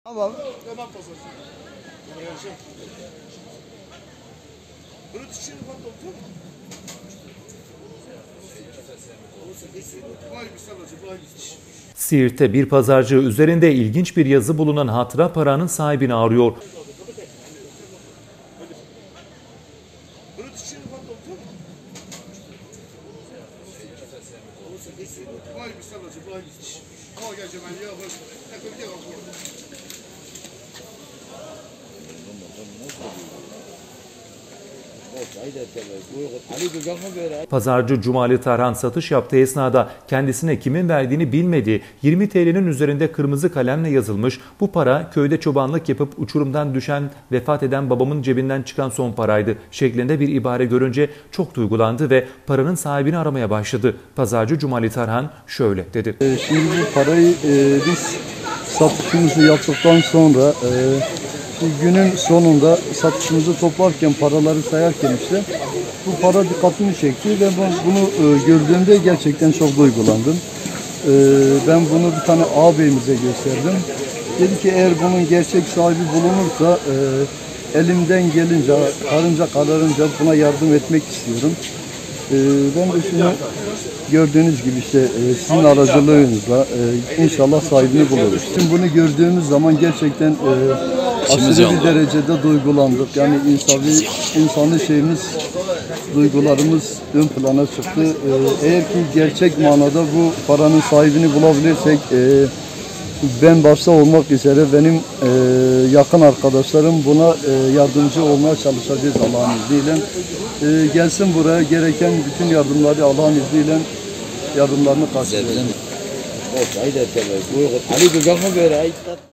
Tamam. Tamam pasaj. Bunu düşün bak doktor. Siirt'te bir pazarcı üzerinde ilginç bir yazı bulunan hatıra paranın sahibini arıyor. Bunu düşün bak doktor. Vay bir salacı, vay bir iş. Ama geleceğim ben ya bak. Ne koyacağım burada. Pazarcı Cumali Tarhan satış yaptığı esnada kendisine kimin verdiğini bilmediği 20 TL'nin üzerinde kırmızı kalemle yazılmış bu para köyde çobanlık yapıp uçurumdan düşen vefat eden babamın cebinden çıkan son paraydı şeklinde bir ibare görünce çok duygulandı ve paranın sahibini aramaya başladı. Pazarcı Cumali Tarhan şöyle dedi. Şimdi bu parayı biz satışımızı yaptıktan sonra günün sonunda satışımızı toplarken paraları sayarken işte bu para dikkatimi çekti ve ben bunu gördüğümde gerçekten çok duygulandım. Ben bunu bir tane ağabeyimize gösterdim. Dedi ki eğer bunun gerçek sahibi bulunursa elimden gelince, karınca kararınca buna yardım etmek istiyorum. Ben de şunu gördüğünüz gibi işte sizin aracılığınızla inşallah sahibini buluruz. Şimdi bunu gördüğümüz zaman gerçekten aşırı bir derecede duygulandık. Yani insani şeyimiz, duygularımız ön plana çıktı. Eğer ki gerçek manada bu paranın sahibini bulabilirsek ben başta olmak üzere benim yakın arkadaşlarım buna yardımcı olmaya çalışacağız Allah'ın izniyle. Gelsin buraya gereken bütün yardımları Allah'ın izniyle yardımlarını karşılayacağız.